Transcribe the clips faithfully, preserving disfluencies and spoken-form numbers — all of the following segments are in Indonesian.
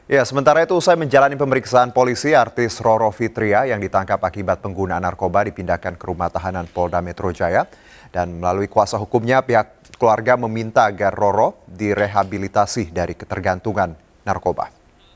Ya, sementara itu usai menjalani pemeriksaan polisi, artis Roro Fitria yang ditangkap akibat penggunaan narkoba dipindahkan ke rumah tahanan Polda Metro Jaya. Dan melalui kuasa hukumnya, pihak keluarga meminta agar Roro direhabilitasi dari ketergantungan narkoba.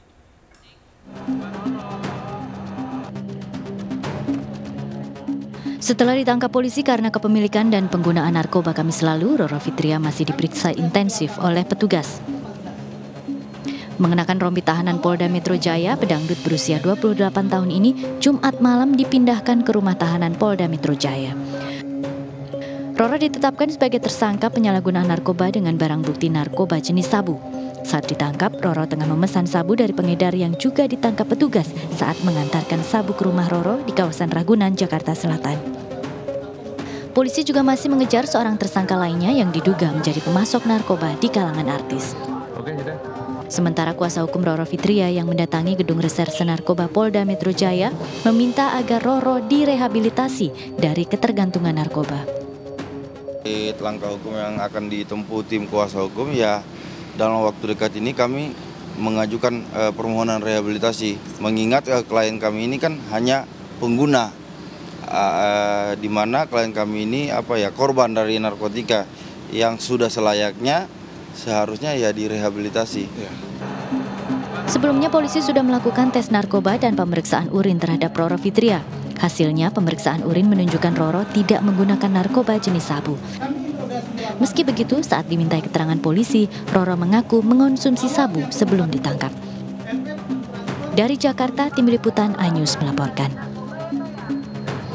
Setelah ditangkap polisi karena kepemilikan dan penggunaan narkoba Kamis lalu, Roro Fitria masih diperiksa intensif oleh petugas. Mengenakan rompi tahanan Polda Metro Jaya, pedangdut berusia dua puluh delapan tahun ini Jumat malam dipindahkan ke rumah tahanan Polda Metro Jaya. Roro ditetapkan sebagai tersangka penyalahgunaan narkoba dengan barang bukti narkoba jenis sabu. Saat ditangkap, Roro tengah memesan sabu dari pengedar yang juga ditangkap petugas saat mengantarkan sabu ke rumah Roro di kawasan Ragunan, Jakarta Selatan. Polisi juga masih mengejar seorang tersangka lainnya yang diduga menjadi pemasok narkoba di kalangan artis. Oke, sudah. Sementara kuasa hukum Roro Fitria yang mendatangi Gedung Reserse Narkoba Polda Metro Jaya meminta agar Roro direhabilitasi dari ketergantungan narkoba. Langkah hukum yang akan ditempuh tim kuasa hukum ya dalam waktu dekat ini kami mengajukan uh, permohonan rehabilitasi. Mengingat uh, klien kami ini kan hanya pengguna, uh, di mana klien kami ini apa ya korban dari narkotika yang sudah selayaknya seharusnya ya direhabilitasi. Ya. Sebelumnya polisi sudah melakukan tes narkoba dan pemeriksaan urin terhadap Roro Fitria. Hasilnya pemeriksaan urin menunjukkan Roro tidak menggunakan narkoba jenis sabu. Meski begitu, saat dimintai keterangan polisi, Roro mengaku mengonsumsi sabu sebelum ditangkap. Dari Jakarta, tim liputan iNews melaporkan.